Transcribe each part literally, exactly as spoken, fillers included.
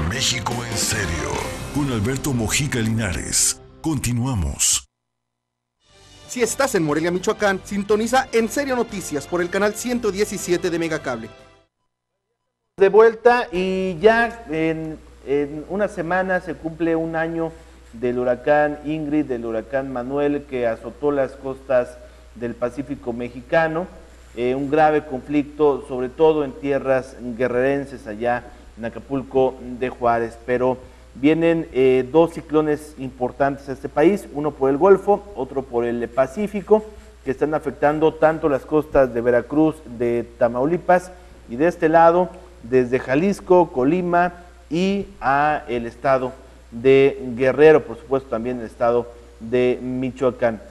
México en serio, con Alberto Mojica Linares. Continuamos. Si estás en Morelia, Michoacán, sintoniza En Serio Noticias por el canal ciento diecisiete de Megacable. De vuelta y ya en, en una semana se cumple un año del huracán Ingrid, del huracán Manuel, que azotó las costas del Pacífico mexicano. Eh, un grave conflicto, sobre todo en tierras guerrerenses allá en Acapulco de Juárez, pero vienen eh, dos ciclones importantes a este país, uno por el Golfo, otro por el Pacífico, que están afectando tanto las costas de Veracruz, de Tamaulipas, y de este lado, desde Jalisco, Colima y a el estado de Guerrero, por supuesto también el estado de Michoacán.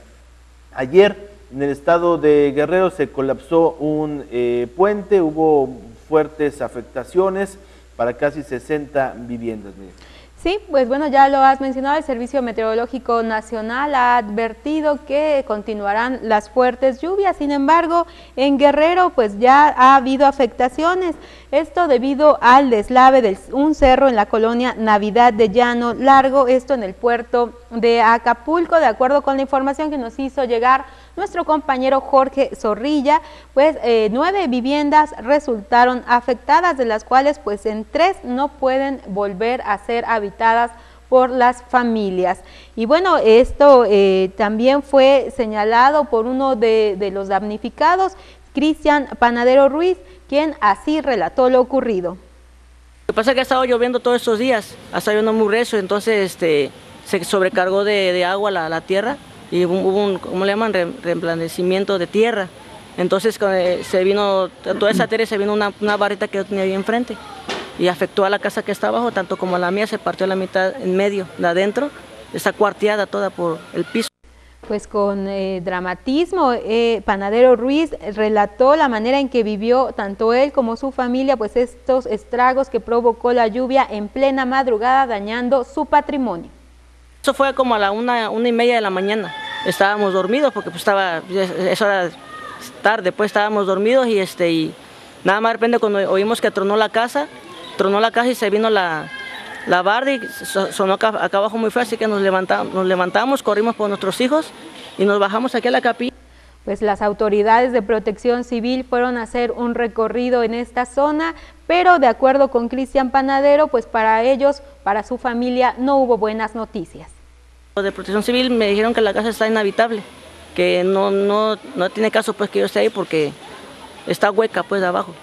Ayer en el estado de Guerrero se colapsó un eh, puente, hubo fuertes afectaciones para casi sesenta viviendas. Mire. Sí, pues bueno, ya lo has mencionado, el Servicio Meteorológico Nacional ha advertido que continuarán las fuertes lluvias. Sin embargo, en Guerrero pues ya ha habido afectaciones, esto debido al deslave de un cerro en la colonia Navidad de Llano Largo, esto en el puerto de Acapulco. De acuerdo con la información que nos hizo llegar nuestro compañero Jorge Zorrilla, pues eh, nueve viviendas resultaron afectadas, de las cuales pues en tres no pueden volver a ser habitadas por las familias. Y bueno, esto eh, también fue señalado por uno de, de los damnificados, Cristian Panadero Ruiz, quien así relató lo ocurrido. Lo que pasa es que ha estado lloviendo todos estos días, ha estado lloviendo muy recio, entonces este, se sobrecargó de, de agua la, la tierra, y hubo un, ¿cómo le llaman?, Re, reemplanecimiento de tierra. Entonces se vino, toda esa tierra se vino una, una barrita que yo tenía ahí enfrente y afectó a la casa que está abajo, tanto como a la mía, se partió la mitad en medio, de adentro, está cuarteada toda por el piso. Pues con eh, dramatismo, eh, Panadero Ruiz relató la manera en que vivió tanto él como su familia, pues estos estragos que provocó la lluvia en plena madrugada, dañando su patrimonio. Eso fue como a la una, una y media de la mañana. Estábamos dormidos porque pues estaba, eso era tarde, pues estábamos dormidos y este y nada más de repente cuando oímos que tronó la casa, tronó la casa y se vino la, la barda y sonó acá, acá abajo muy feo, así que nos levantamos, nos levantamos, corrimos por nuestros hijos y nos bajamos aquí a la capilla. Pues las autoridades de protección civil fueron a hacer un recorrido en esta zona, pero de acuerdo con Cristian Panadero, pues para ellos, para su familia, no hubo buenas noticias. De protección civil me dijeron que la casa está inhabitable, que no, no, no tiene caso pues que yo esté ahí porque está hueca pues de abajo.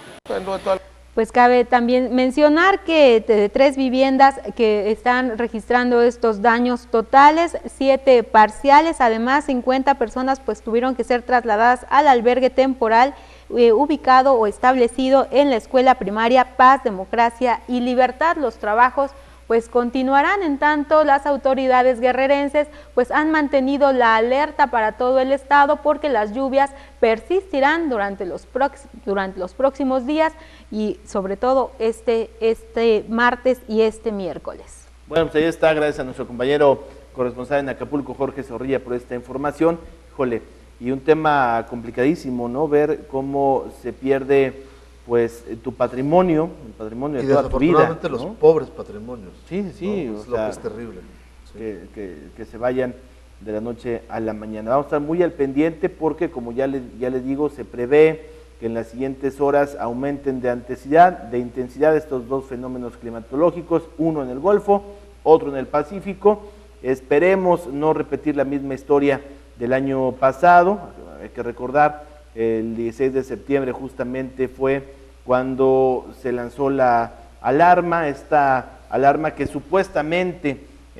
Pues cabe también mencionar que de tres viviendas que están registrando estos daños totales, siete parciales, además cincuenta personas pues tuvieron que ser trasladadas al albergue temporal eh, ubicado o establecido en la escuela primaria Paz, Democracia y Libertad. Los trabajos pues continuarán, en tanto las autoridades guerrerenses pues han mantenido la alerta para todo el estado porque las lluvias persistirán durante los, durante los próximos días y sobre todo este, este martes y este miércoles. Bueno, pues ahí está, gracias a nuestro compañero corresponsal en Acapulco, Jorge Zorrilla, por esta información. Híjole, y un tema complicadísimo, ¿no? Ver cómo se pierde pues tu patrimonio, el patrimonio de y toda tu vida. Desafortunadamente los ¿no? pobres patrimonios. Sí, sí, ¿no? o Es lo sea, que es terrible. Sí. Que, que, que se vayan de la noche a la mañana. Vamos a estar muy al pendiente porque, como ya les ya le digo, se prevé que en las siguientes horas aumenten de intensidad, de intensidad estos dos fenómenos climatológicos, uno en el Golfo, otro en el Pacífico. Esperemos no repetir la misma historia del año pasado. Hay que recordar, el dieciséis de septiembre justamente fue cuando se lanzó la alarma, esta alarma que supuestamente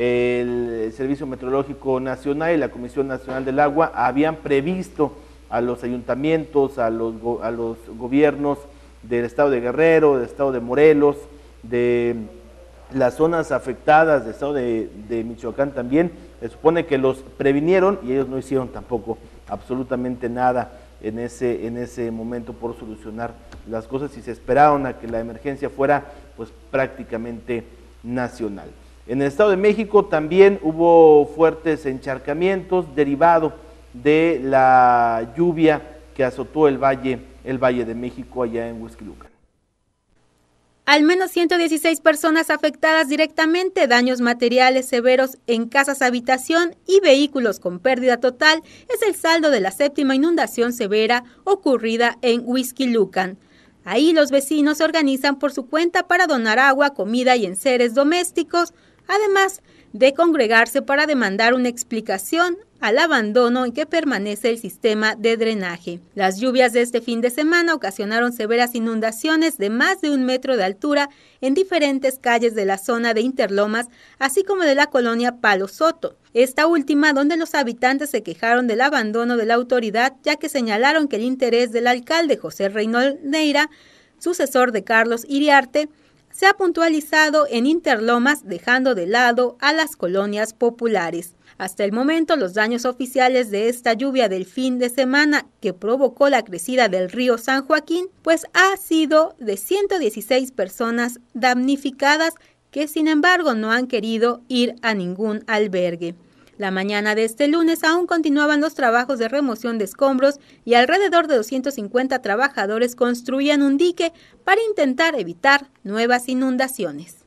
el Servicio Meteorológico Nacional y la Comisión Nacional del Agua habían previsto a los ayuntamientos, a los, a los gobiernos del estado de Guerrero, del estado de Morelos, de las zonas afectadas del estado de, de Michoacán también. Se supone que los previnieron y ellos no hicieron tampoco absolutamente nada en ese, en ese momento por solucionar las cosas y se esperaron a que la emergencia fuera pues prácticamente nacional. En el Estado de México también hubo fuertes encharcamientos derivado de la lluvia que azotó el valle, el Valle de México allá en Huixquilucan. Al menos ciento dieciséis personas afectadas directamente, daños materiales severos en casas habitación y vehículos con pérdida total es el saldo de la séptima inundación severa ocurrida en Huixquilucan. Ahí los vecinos se organizan por su cuenta para donar agua, comida y enseres domésticos, además de congregarse para demandar una explicación al abandono en que permanece el sistema de drenaje. Las lluvias de este fin de semana ocasionaron severas inundaciones de más de un metro de altura en diferentes calles de la zona de Interlomas, así como de la colonia Palo Soto. Esta última, donde los habitantes se quejaron del abandono de la autoridad, ya que señalaron que el interés del alcalde José Reynol Neira, sucesor de Carlos Iriarte, se ha puntualizado en Interlomas, dejando de lado a las colonias populares. Hasta el momento, los daños oficiales de esta lluvia del fin de semana que provocó la crecida del río San Joaquín, pues ha sido de ciento dieciséis personas damnificadas que sin embargo no han querido ir a ningún albergue. La mañana de este lunes aún continuaban los trabajos de remoción de escombros y alrededor de doscientos cincuenta trabajadores construían un dique para intentar evitar nuevas inundaciones.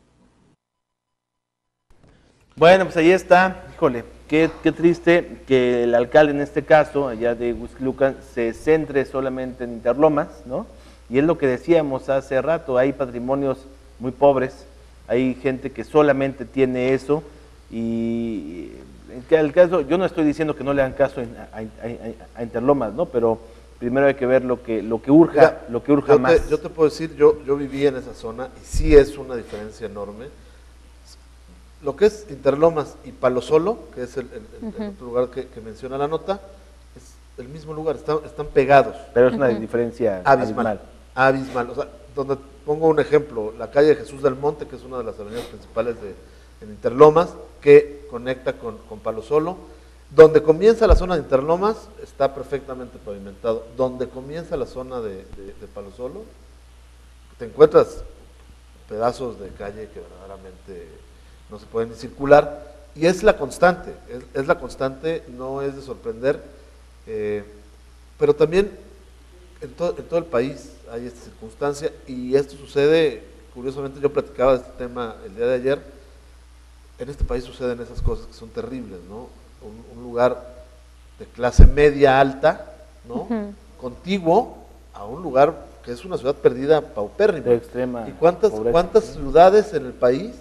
Bueno, pues ahí está, híjole, qué, qué triste que el alcalde en este caso, allá de Huixquilucan, se centre solamente en Interlomas, ¿no? Y es lo que decíamos hace rato, hay patrimonios muy pobres, hay gente que solamente tiene eso y en el caso, yo no estoy diciendo que no le hagan caso a, a, a, a Interlomas, ¿no? Pero primero hay que ver lo que lo que urja, Mira, lo que urja yo más. Te, yo te puedo decir, yo, yo viví en esa zona y sí es una diferencia enorme. Lo que es Interlomas y Palo Solo, que es el, el, uh-huh. el otro lugar que, que menciona la nota, es el mismo lugar, están, están pegados. Pero es una uh-huh. diferencia abismal. Abismal. O sea, donde pongo un ejemplo, la calle Jesús del Monte, que es una de las avenidas principales de en Interlomas, que conecta con, con Palo Solo. Donde comienza la zona de Interlomas está perfectamente pavimentado. Donde comienza la zona de, de, de Palo Solo, te encuentras pedazos de calle que verdaderamente no se pueden ni circular, y es la constante, es, es la constante, no es de sorprender, eh, pero también en, to, en todo el país hay esta circunstancia, y esto sucede, curiosamente yo platicaba de este tema el día de ayer, en este país suceden esas cosas que son terribles, ¿no? Un, un lugar de clase media alta, ¿no? Uh-huh. Contiguo a un lugar que es una ciudad perdida, paupérrima. De extrema ¿Y cuántas, pobreza, cuántas ¿sí? ciudades en el país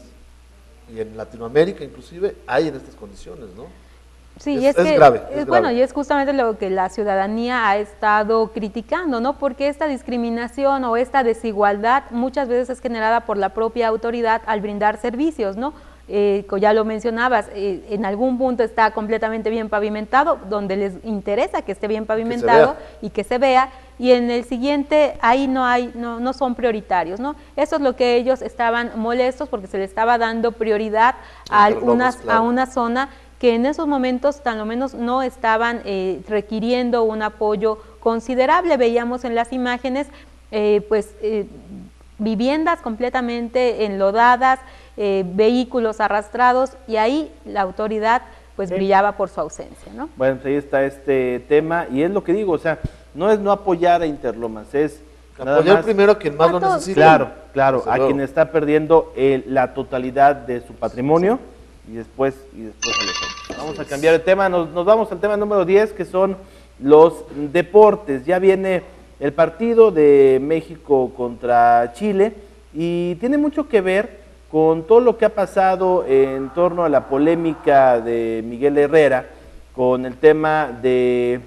y en Latinoamérica inclusive hay en estas condiciones, ¿no? Sí, es, y es, es que, grave, es es, bueno, grave. y es justamente lo que la ciudadanía ha estado criticando, ¿no? Porque esta discriminación o esta desigualdad muchas veces es generada por la propia autoridad al brindar servicios, ¿no? Eh, ya lo mencionabas, eh, en algún punto está completamente bien pavimentado, donde les interesa que esté bien pavimentado que y que se vea, y en el siguiente ahí no hay, no, no son prioritarios, ¿no? Eso es lo que ellos estaban molestos porque se le estaba dando prioridad a una, claro. a una zona que en esos momentos tan lo menos no estaban eh, requiriendo un apoyo considerable. Veíamos en las imágenes eh, pues eh, viviendas completamente enlodadas, eh, vehículos arrastrados, y ahí la autoridad pues sí. brillaba por su ausencia, ¿no? Bueno, pues ahí está este tema, y es lo que digo, o sea, no es no apoyar a Interlomas, es apoyar más, primero a quien más lo necesita. Claro, claro, a quien está perdiendo el, la totalidad de su patrimonio, sí. y después y después a los otros. Vamos a cambiar de tema, nos, nos vamos al tema número diez, que son los deportes. Ya viene el partido de México contra Chile, y tiene mucho que ver con todo lo que ha pasado en torno a la polémica de Miguel Herrera, con el tema de,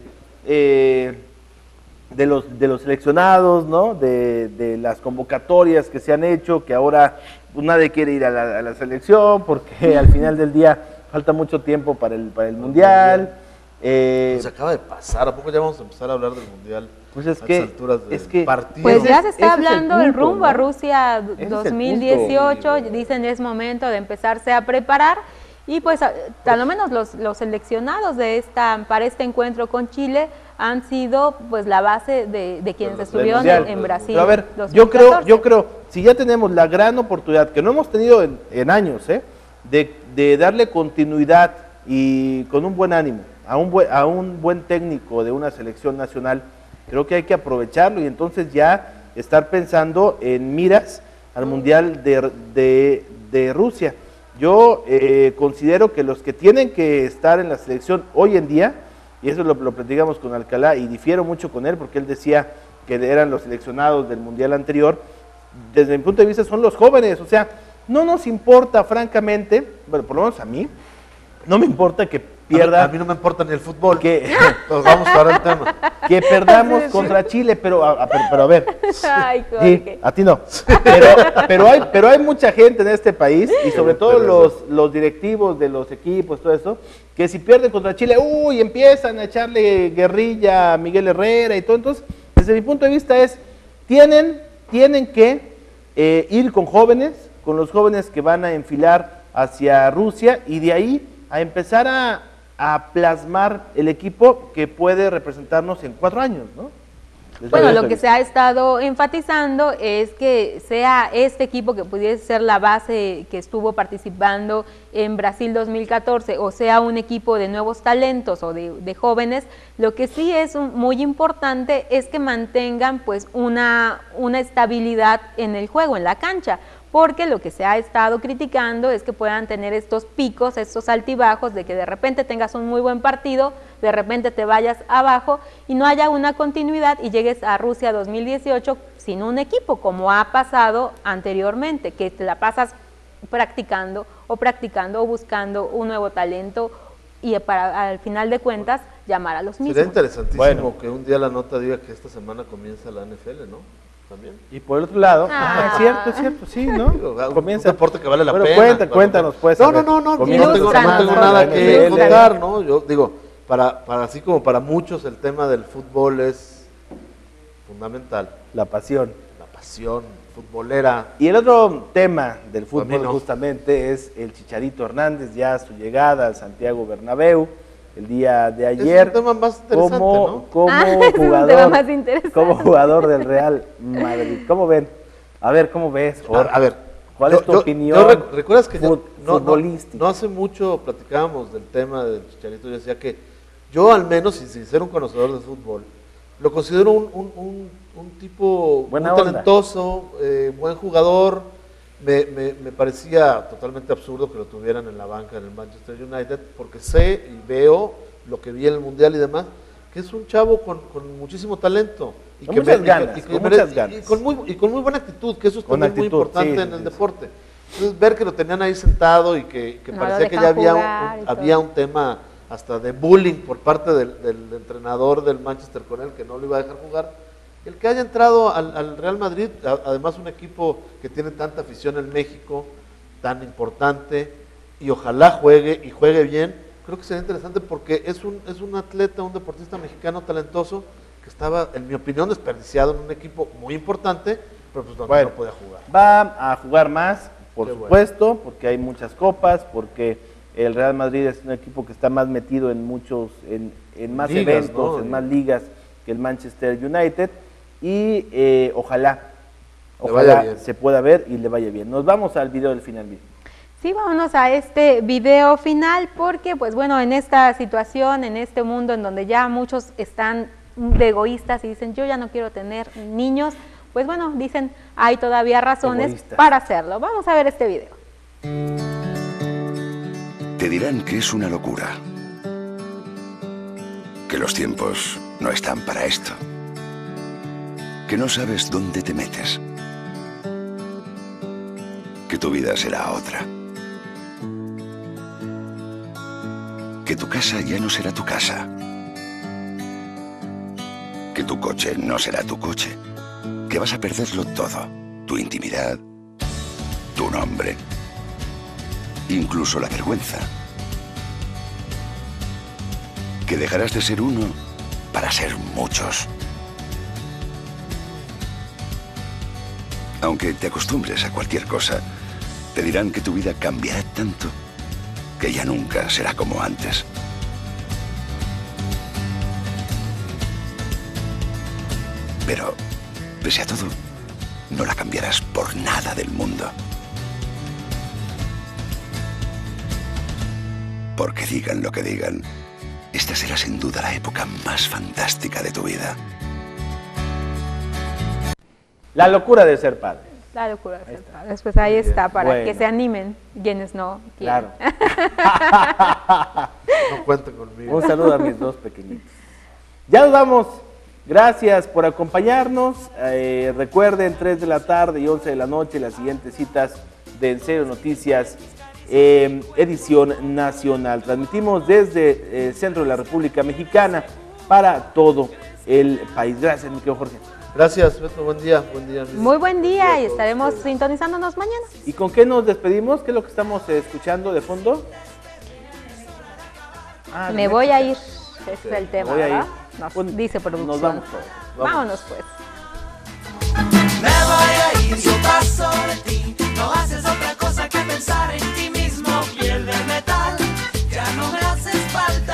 eh, de, los, de los seleccionados, ¿no? de, de las convocatorias que se han hecho, que ahora pues, nadie quiere ir a la, a la selección, porque al final del día falta mucho tiempo para el, para el Mundial. Eh, pues acaba de pasar, ¿a poco ya vamos a empezar a hablar del Mundial? Pues es a que, alturas del es que partido. Pues ya se está hablando del rumbo ¿no? a Rusia dos mil dieciocho, dicen es momento de empezarse a preparar, y pues a, a lo menos los, los seleccionados de esta para este encuentro con Chile han sido pues la base de, de quienes estuvieron en, en Brasil. Pero a ver, yo creo, yo creo, si ya tenemos la gran oportunidad, que no hemos tenido en, en años, ¿eh? de, de darle continuidad y con un buen ánimo a un buen, a un buen técnico de una selección nacional, creo que hay que aprovecharlo y entonces ya estar pensando en miras al Mundial de, de, de Rusia. Yo eh, considero que los que tienen que estar en la selección hoy en día, y eso lo, lo platicamos con Alcalá, y difiero mucho con él, porque él decía que eran los seleccionados del Mundial anterior, desde mi punto de vista son los jóvenes, o sea, no nos importa francamente, bueno, por lo menos a mí, no me importa que pierda. A mí, a mí no me importa ni el fútbol. Que, Entonces vamos para el tema. Que perdamos contra Chile, pero a, a, pero, pero a ver. Ay, Sí, a ti no. Pero, pero, hay, pero hay mucha gente en este país, y sobre todo los, los directivos de los equipos, todo eso, que si pierden contra Chile, uy, empiezan a echarle guerrilla a Miguel Herrera y todo. Entonces, desde mi punto de vista es, tienen, tienen que eh, ir con jóvenes, con los jóvenes que van a enfilar hacia Rusia, y de ahí a empezar a, a plasmar el equipo que puede representarnos en cuatro años, ¿no? Desde Bueno, lo que se ha estado enfatizando es que sea este equipo que pudiese ser la base que estuvo participando en Brasil dos mil catorce, o sea un equipo de nuevos talentos o de, de jóvenes. Lo que sí es un, muy importante es que mantengan pues una, una estabilidad en el juego, en la cancha, porque lo que se ha estado criticando es que puedan tener estos picos, estos altibajos, de que de repente tengas un muy buen partido, de repente te vayas abajo y no haya una continuidad y llegues a Rusia dos mil dieciocho sin un equipo, como ha pasado anteriormente, que te la pasas practicando o practicando o buscando un nuevo talento y para al final de cuentas llamar a los mismos. Sería interesantísimo Bueno. que un día la nota diga que esta semana comienza la N F L, ¿no? También. Y por el otro lado, Ah. ah, es cierto, es cierto, sí, ¿no? Digo, un Comienza. deporte que vale la Bueno, pena. cuenta- Vale, cuéntanos, pues, No, a no, ver. no, no, Comienza. no tengo, no tengo Ilústranos. nada que Ilústranos. contar, ¿no? Yo digo, para, para así como para muchos el tema del fútbol es fundamental, La pasión. la pasión futbolera. Y el otro tema del A mí fútbol no. justamente es el Chicharito Hernández, ya su llegada al Santiago Bernabéu el día de Es ayer. un tema más interesante, como, ¿no? como Ah, es un jugador, tema más interesante. como jugador del Real Madrid. ¿Cómo ven? A ver, ¿cómo ves, A, Jorge? a ver, ¿Cuál yo- es tu yo- opinión yo rec- ¿Recuerdas que yo- fut- no, no, futbolística? no hace mucho platicábamos del tema del Chicharito? Yo decía que yo, al menos, sin, sin ser un conocedor de fútbol, lo considero un, un, un, un tipo Buena muy onda. talentoso, eh, buen jugador. Me, me, me parecía totalmente absurdo que lo tuvieran en la banca en el Manchester United, porque sé y veo lo que vi en el Mundial y demás, que es un chavo con, con muchísimo talento. Y Con que muchas me- y que- ganas, y que con merece- muchas ganas. y con muy, y con muy buena actitud, que eso es Con también muy actitud, importante sí, en sí, el sí. deporte. Entonces, ver que lo tenían ahí sentado y que, que No lo parecía que dejan ya había, un, jugar y un- todo. había un tema hasta de bullying por parte del, del entrenador del Manchester con él, que no lo iba a dejar jugar. El que haya entrado al, al Real Madrid, a- además un equipo que tiene tanta afición en México, tan importante, y ojalá juegue y juegue bien, creo que sería interesante porque es un, es un atleta, un deportista mexicano talentoso que estaba, en mi opinión, desperdiciado en un equipo muy importante, pero pues donde Bueno, no podía jugar. Va a jugar más, por Qué bueno. supuesto, porque hay muchas copas, porque el Real Madrid es un equipo que está más metido en muchos, en, en más Ligas, eventos, ¿no? en más ligas que el Manchester United, y eh, ojalá, Le vaya ojalá bien. se pueda ver y le vaya bien. Nos vamos al video del final. Sí, vámonos a este video final porque, pues bueno, en esta situación, en este mundo en donde ya muchos están de egoístas y dicen, yo ya no quiero tener niños, pues bueno, dicen, hay todavía razones Egoístas. para hacerlo. Vamos a ver este video. Te dirán que es una locura, que los tiempos no están para esto, que no sabes dónde te metes, que tu vida será otra, que tu casa ya no será tu casa, que tu coche no será tu coche, que vas a perderlo todo, tu intimidad, tu nombre, incluso la vergüenza, que dejarás de ser uno para ser muchos. Aunque te acostumbres a cualquier cosa, te dirán que tu vida cambiará tanto que ya nunca será como antes. Pero, pese a todo, no la cambiarás por nada del mundo. Porque digan lo que digan, esta será sin duda la época más fantástica de tu vida. La locura de ser padre. La locura de hacer padres, pues ahí está, para Bueno. que se animen quienes no quieren. Claro. No cuenten conmigo. Un saludo a mis dos pequeñitos. Ya nos vamos. Gracias por acompañarnos. Eh, recuerden, tres de la tarde y once de la noche, las siguientes citas de En Serio Noticias, eh, edición nacional. Transmitimos desde el centro de la República Mexicana para todo el país. Gracias, mi querido Jorge. Gracias, Beto. Buen día. Buen día. Luis. Muy buen día a y todos estaremos ustedes. sintonizándonos mañana. ¿Y con qué nos despedimos? ¿Qué es lo que estamos eh, escuchando de fondo? Ah, de Me voy a ir, México. ese es el tema, voy a ir. ¿verdad? Nos Pues, dice producción. Nos vamos todos. Vamos. Vámonos pues. Me voy a ir, yo paso de ti. No haces otra cosa que pensar en ti mismo. Piel de metal, ya no me haces falta.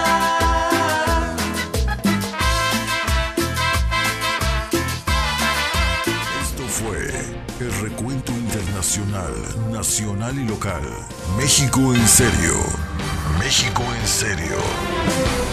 Esto fue el recuento internacional, nacional y local. México en serio. México en serio.